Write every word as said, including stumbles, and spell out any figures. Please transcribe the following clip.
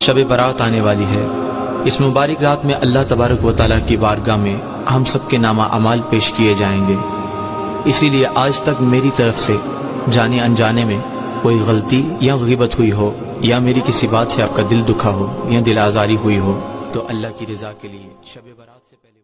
शब बारात आने वाली है। इस मुबारक रात में अल्लाह तबारक व तआला की बारगाह में हम सब के नामा अमाल पेश किए जाएंगे। इसीलिए आज तक मेरी तरफ से जाने अनजाने में कोई गलती या ग़ीबत हुई हो या मेरी किसी बात से आपका दिल दुखा हो या दिल आज़ारी हुई हो तो अल्लाह की रज़ा के लिए शब बारात से पहले